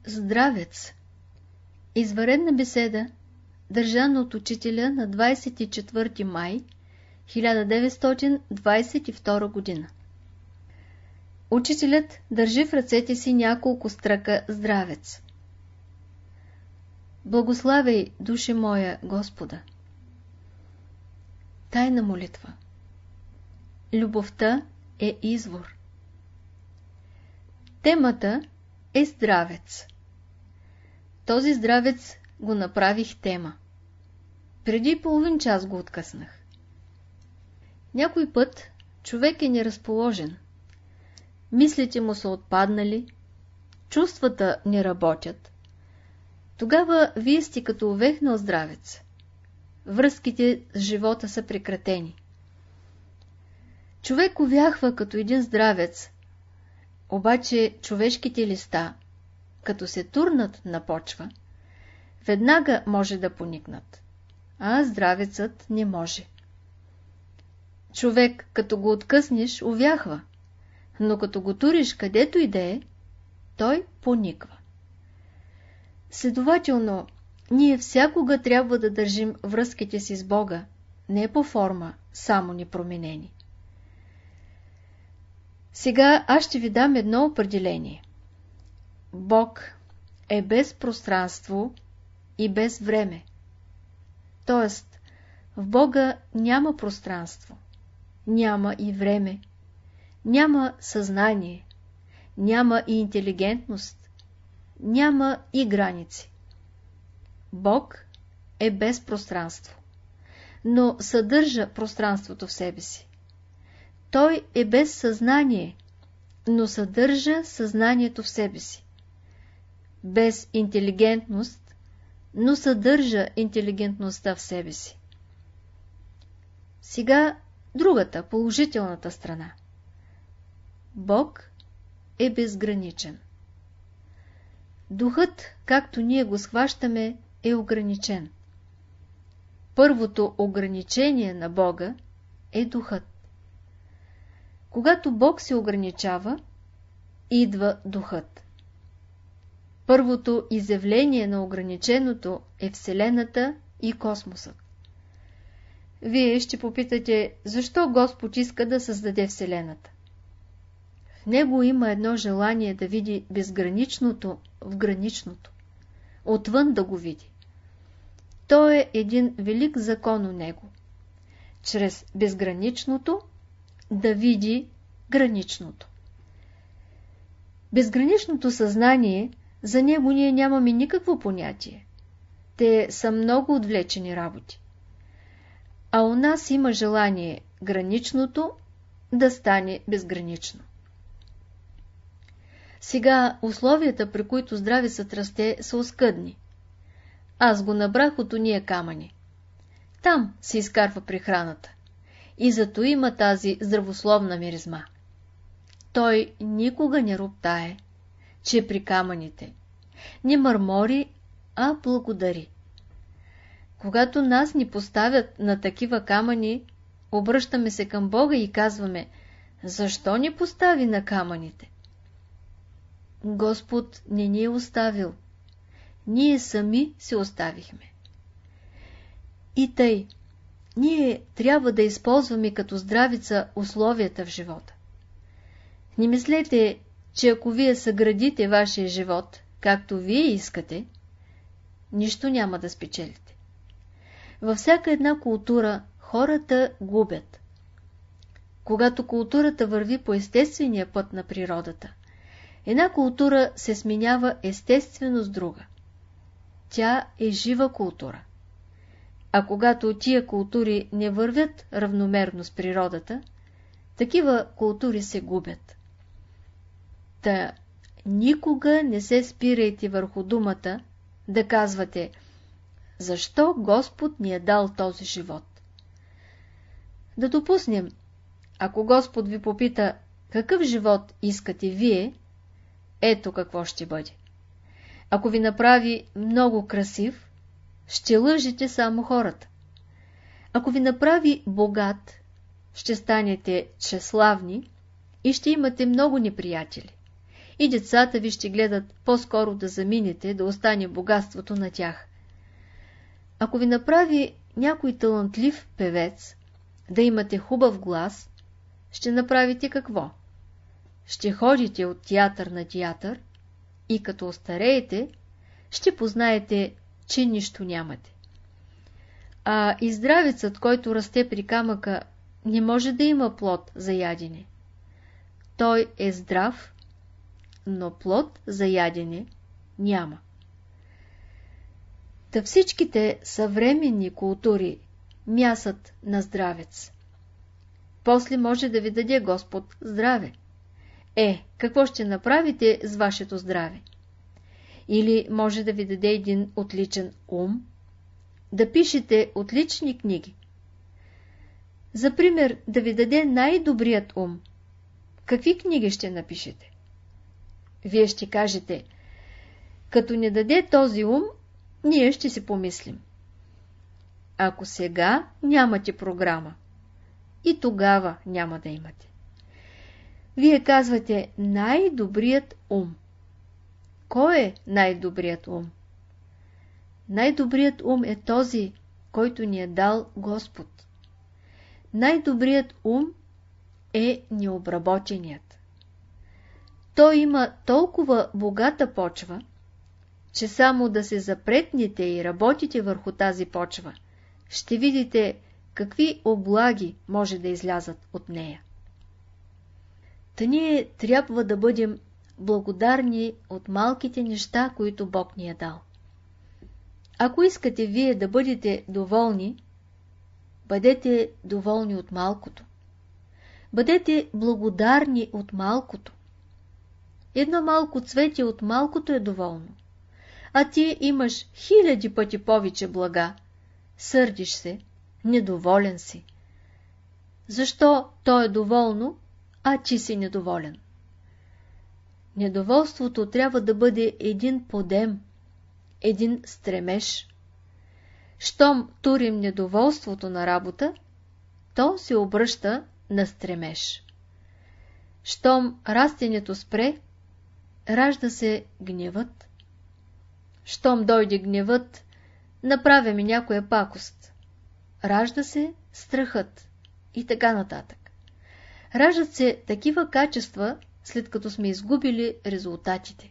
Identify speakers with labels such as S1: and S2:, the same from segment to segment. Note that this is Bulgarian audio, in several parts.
S1: Здравец. Извънредна беседа, държана от учителя на 24 май 1922 година. Учителят държи в ръцете си няколко стръка здравец. Благославяй, душе моя, Господа. Тайна молитва. Любовта е извор. Темата е здравец. Този здравец го направих тема. Преди половин час го откъснах. Някой път човек е неразположен. Мислите му са отпаднали, чувствата не работят. Тогава вие сте като увехнал здравец. Връзките с живота са прекратени. Човек увяхва като един здравец, обаче човешките листа, като се турнат на почва, веднага може да поникнат, а здравецът не може. Човек, като го откъснеш, увяхва, но като го туриш където и да е, той пониква. Следователно, ние всякога трябва да държим връзките си с Бога, не по форма, само непроменени. Сега аз ще ви дам едно определение. Бог е без пространство и без време. Тоест, в Бога няма пространство, няма и време, няма съзнание, няма и интелигентност, няма и граници. Бог е без пространство, но съдържа пространството в себе си. Той е без съзнание, но съдържа съзнанието в себе си. Без интелигентност, но съдържа интелигентността в себе си. Сега другата, положителната страна. Бог е безграничен. Духът, както ние го схващаме, е ограничен. Първото ограничение на Бога е духът. Когато Бог се ограничава, идва духът. Първото изявление на ограниченото е Вселената и космосът. Вие ще попитате, защо Господ иска да създаде Вселената? В него има едно желание да види безграничното в граничното, отвън да го види. То е един велик закон у него. Чрез безграничното да види граничното. Безграничното съзнание, за него ние нямаме никакво понятие. Те са много отвлечени работи. А у нас има желание граничното да стане безгранично. Сега условията, при които здравецът расте, са оскъдни. Аз го набрах от ония камъни. Там се изкарва прехраната. И зато има тази здравословна миризма. Той никога не роптае, че е при камъните. Не мърмори, а благодари. Когато нас ни поставят на такива камъни, обръщаме се към Бога и казваме, защо ни постави на камъните? Господ не ни е оставил. Ние сами се оставихме. И тъй, ние трябва да използваме като здравица условията в живота. Не мислете, че ако вие съградите вашия живот, както вие искате, нищо няма да спечелите. Във всяка една култура хората губят. Когато културата върви по естествения път на природата, една култура се сменява естествено с друга. Тя е жива култура. А когато тия култури не вървят равномерно с природата, такива култури се губят. Та никога не се спирайте върху думата да казвате, защо Господ ни е дал този живот. Да допуснем, ако Господ ви попита, какъв живот искате вие, ето какво ще бъде. Ако ви направи много красив, ще лъжете само хората. Ако ви направи богат, ще станете тщеславни и ще имате много неприятели. и децата ви ще гледат по-скоро да заминете, да остане богатството на тях. Ако ви направи някой талантлив певец, да имате хубав глас, ще направите какво? Ще ходите от театър на театър и като остареете, ще познаете, че нищо нямате. А и здравецът, който расте при камъка, не може да има плод за ядене. Той е здрав, но плод за ядене няма. Та всичките съвременни култури мясат на здравец. После може да ви даде Господ здраве. Какво ще направите с вашето здраве? Или може да ви даде един отличен ум, да пишете отлични книги. За пример, да ви даде най-добрият ум. Какви книги ще напишете? Вие ще кажете, като не даде този ум, ние ще си помислим. Ако сега нямате програма, и тогава няма да имате. Вие казвате най-добрият ум. Кой е най-добрият ум? Най-добрият ум е този, който ни е дал Господ. Най-добрият ум е необработеният. Той има толкова богата почва, че само да се запретнете и работите върху тази почва, ще видите какви облаги може да излязат от нея. Та ние трябва да бъдем благодарни от малките неща, които Бог ни е дал. Ако искате вие да бъдете доволни, бъдете доволни от малкото. Бъдете благодарни от малкото. Едно малко цвете от малкото е доволно, а ти имаш 1000 пъти повече блага. Сърдиш се, недоволен си. Защо то е доволно, а ти си недоволен? Недоволството трябва да бъде един подем, един стремеж. Щом турим недоволството на работа, то се обръща на стремеж. Щом растението спре, ражда се гневът. Щом дойде гневът, направяме някоя пакост. Ражда се страхът и така нататък. Раждат се такива качества, след като сме изгубили резултатите.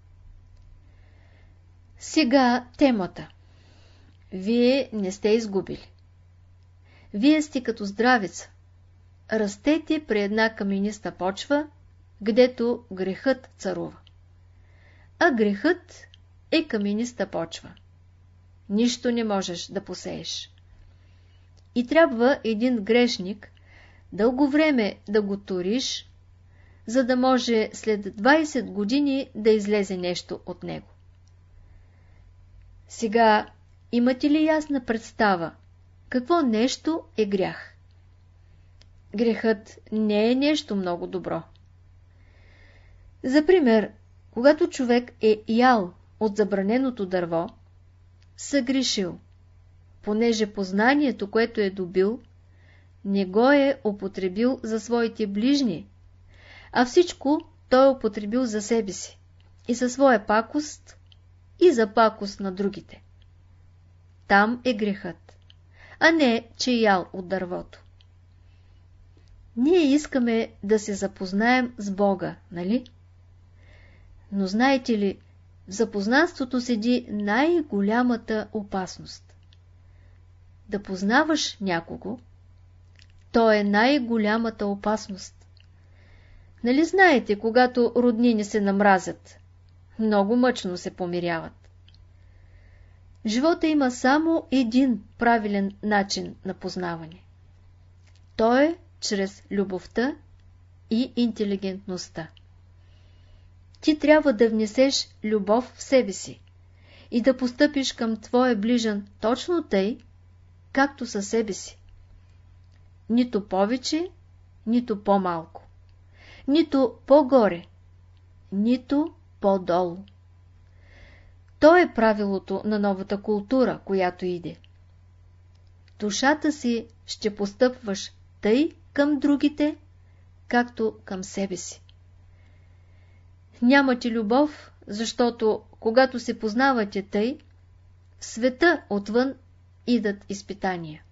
S1: Сега темата. Вие не сте изгубили. Вие сте като здравица. Растете при една камениста почва, гдето грехът царува. А грехът е камениста почва. Нищо не можеш да посееш. И трябва един грешник дълго време да го туриш, за да може след 20 години да излезе нещо от него. Сега имате ли ясна представа, какво нещо е грях? Грехът не е нещо много добро. За пример, когато човек е ял от забраненото дърво, съгрешил, понеже познанието, което е добил, не го е употребил за своите ближни, а всичко той е употребил за себе си и за своя пакост и за пакост на другите. Там е грехът, а не, че ял от дървото. Ние искаме да се запознаем с Бога, нали? Но знаете ли, в запознанството седи най-голямата опасност. Да познаваш някого, то е най-голямата опасност. Нали знаете, когато роднини се намразят, много мъчно се помиряват. В живота има само един правилен начин на познаване. То е чрез любовта и интелигентността. Ти трябва да внесеш любов в себе си и да постъпиш към твоя ближен точно тъй, както със себе си. Нито повече, нито по-малко. Нито по-горе, нито по-долу. То е правилото на новата култура, която иде. Душата си ще постъпваш тъй към другите, както към себе си. Нямате любов, защото когато се познавате тъй, в света отвън идат изпитания.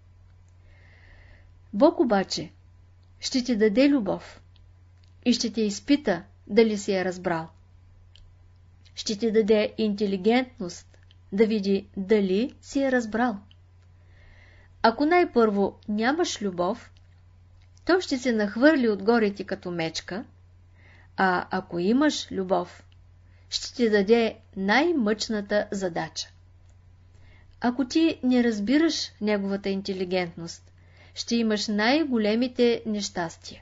S1: Бог обаче ще ти даде любов и ще те изпита дали си я разбрал. Ще ти даде интелигентност да види дали си я разбрал. Ако най-първо нямаш любов, той ще се нахвърли отгоре ти като мечка, а ако имаш любов, ще ти даде най-мъчната задача. Ако ти не разбираш неговата интелигентност, ще имаш най-големите нещастия.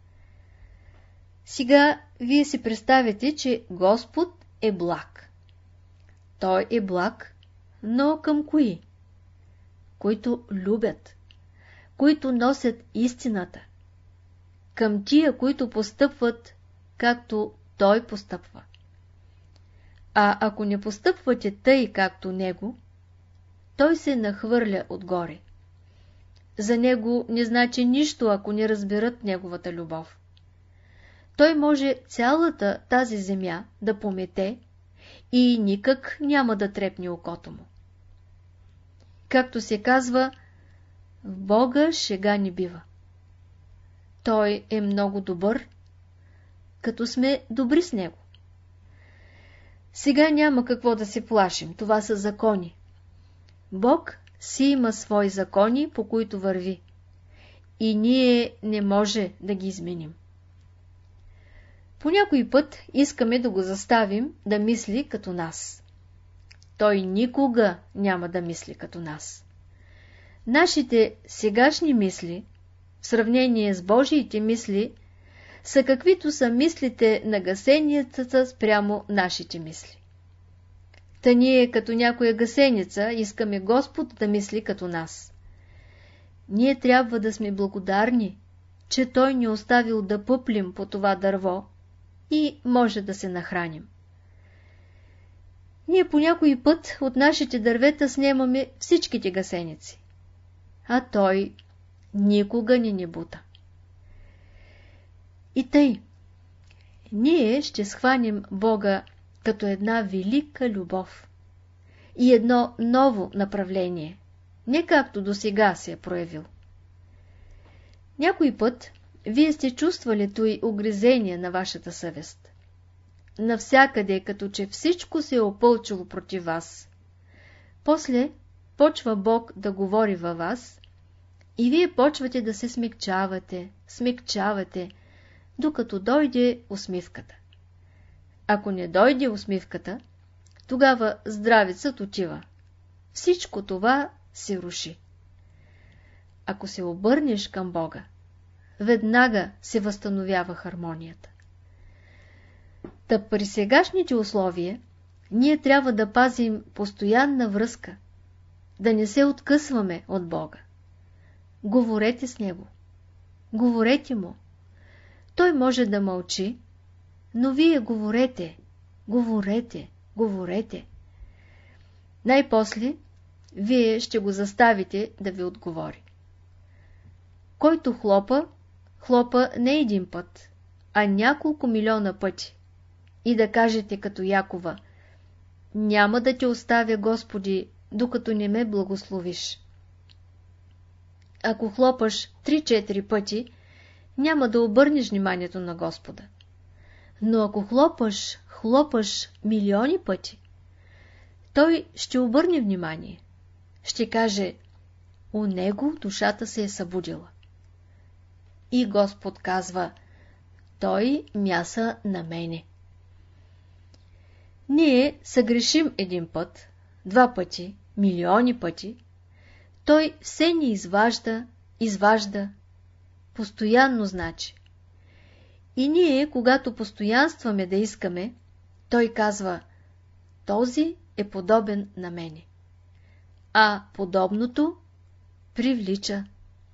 S1: Сега вие си представите, че Господ е благ. Той е благ, но към кои? Които любят, които носят истината, към тия, които постъпват, както Той постъпва. А ако не постъпвате тъй, както Него, Той се нахвърля отгоре. За Него не значи нищо, ако не разберат Неговата любов. Той може цялата тази земя да помете и никак няма да трепне окото му. Както се казва, в Бога шега не бива. Той е много добър, като сме добри с Него. Сега няма какво да се плашим, това са закони. Бог си има свои закони, по които върви, и ние не може да ги изменим. По някой път искаме да го заставим да мисли като нас. Той никога няма да мисли като нас. Нашите сегашни мисли, в сравнение с Божиите мисли, са каквито са мислите на гасеницата спрямо нашите мисли. Та ние, като някоя гасеница, искаме Господ да мисли като нас. Ние трябва да сме благодарни, че Той ни оставил да пъплим по това дърво и може да се нахраним. Ние по някой път от нашите дървета снемаме всичките гасеници, а Той никога не бута. И тъй, ние ще схванем Бога като една велика любов и едно ново направление, не както досега се е проявил. Някой път вие сте чувствали той угризение на вашата съвест. Навсякъде, като че всичко се е опълчило против вас. После почва Бог да говори във вас и вие почвате да се смекчавате, докато дойде усмивката. Ако не дойде усмивката, тогава здравецът отива. Всичко това се руши. Ако се обърнеш към Бога, веднага се възстановява хармонията. Та при сегашните условия ние трябва да пазим постоянна връзка, да не се откъсваме от Бога. Говорете с Него, говорете Му. Той може да мълчи, но вие говорете. Най-после вие ще го заставите да ви отговори. Който хлопа не един път, а няколко милиона пъти. И да кажете като Якова: няма да те оставя, Господи, докато не ме благословиш. Ако хлопаш 3-4 пъти, няма да обърнеш вниманието на Господа. Но ако хлопаш милиони пъти, Той ще обърне внимание. Ще каже: у него душата се е събудила. И Господ казва: той мяса на мене. Ние съгрешим един път, 2 пъти, милиони пъти, Той все ни изважда, постоянно значи. И ние, когато постоянстваме да искаме, Той казва: този е подобен на мене. А подобното привлича.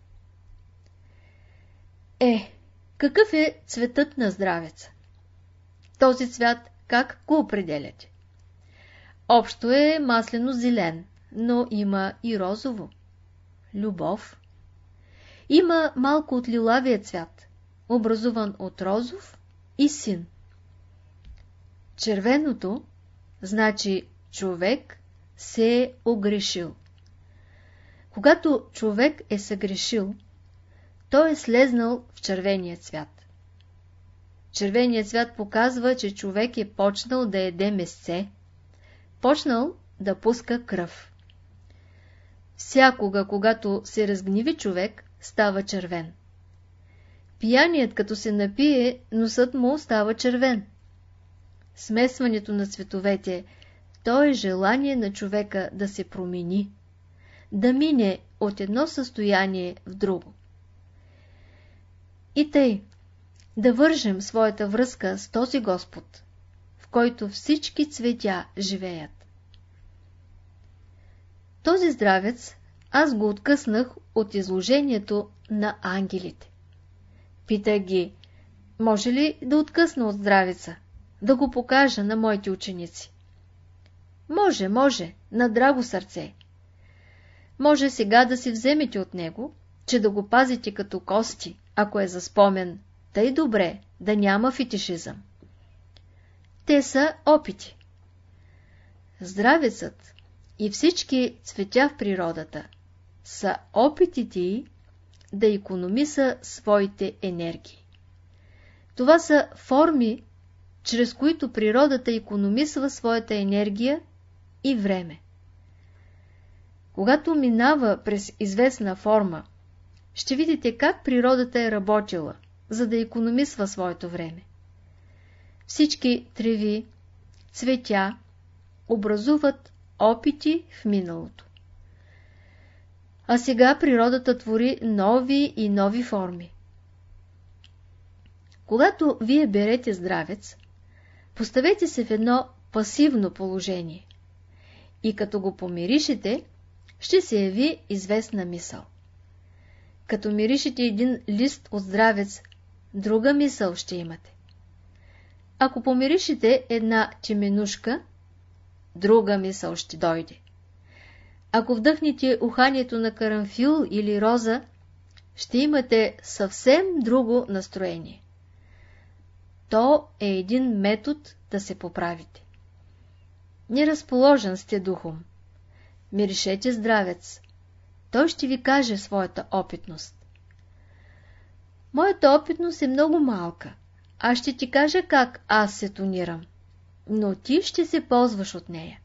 S1: Какъв е цветът на здравеца? Този цвят как го определяте? Общо е маслено-зелен, но има и розово. Любов. Има малко от лилавия цвят, образуван от розов и син. Червеното значи човек се е огрешил. Когато човек е съгрешил, той е слезнал в червения цвят. Червеният цвят показва, че човек е почнал да яде месце, почнал да пуска кръв. Всякога, когато се разгниви човек, става червен. Пияният, като се напие, носът му става червен. Смесването на цветовете, то е желание на човека да се промени, да мине от едно състояние в друго. И тъй, да вържем своята връзка с този Господ, в който всички цветя живеят. Този здравец аз го откъснах от изложението на ангелите. Питах ги, може ли да откъсна от здравеца, да го покажа на моите ученици? Може, на драго сърце. Може сега да си вземете от него, че да го пазите като кости, ако е за спомен, тъй добре, да няма фетишизъм. Те са опити. Здравецът и всички цветя в природата са опитите й да икономиса своите енергии. Това са форми, чрез които природата икономисва своята енергия и време. Когато минава през известна форма, ще видите как природата е работила, за да икономисва своето време. Всички треви, цветя образуват опити в миналото. А сега природата твори нови и нови форми. Когато вие берете здравец, поставете се в едно пасивно положение и като го помиришете, ще се яви известна мисъл. Като миришете един лист от здравец, друга мисъл ще имате. Ако помиришете една теменушка, друга мисъл ще дойде. Ако вдъхнете уханието на карамфил или роза, ще имате съвсем друго настроение. То е един метод да се поправите. Неразположен сте духом. Миришете здравец. Той ще ви каже своята опитност. Моята опитност е много малка. Аз ще ти кажа как аз се тонирам, но ти ще се ползваш от нея.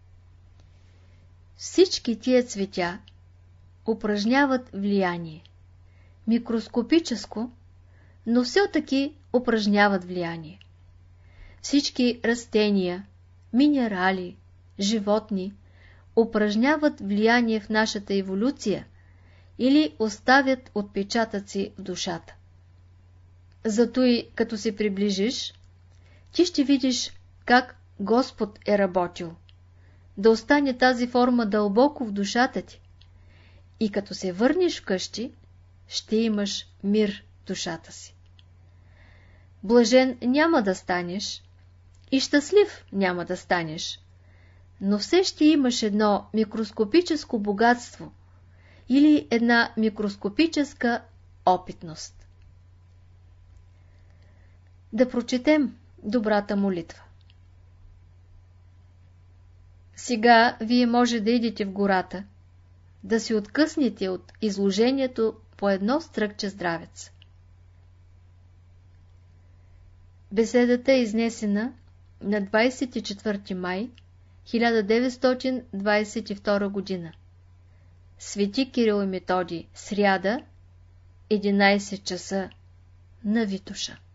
S1: Всички тия цветя упражняват влияние. Микроскопическо, но все-таки упражняват влияние. Всички растения, минерали, животни упражняват влияние в нашата еволюция или оставят отпечатъци в душата. Зато и като се приближиш, ти ще видиш как Господ е работил, да остане тази форма дълбоко в душата ти. И като се върнеш вкъщи, ще имаш мир в душата си. Блажен няма да станеш и щастлив няма да станеш, но все ще имаш едно микроскопическо богатство или една микроскопическа опитност. Да прочетем добрата молитва. Сега вие може да идете в гората, да се откъснете от изложението по едно стръкче здравец. Беседата е изнесена на 24 май 1922 година. Свети Кирил и Методий, сряда, 11 часа, на Витоша.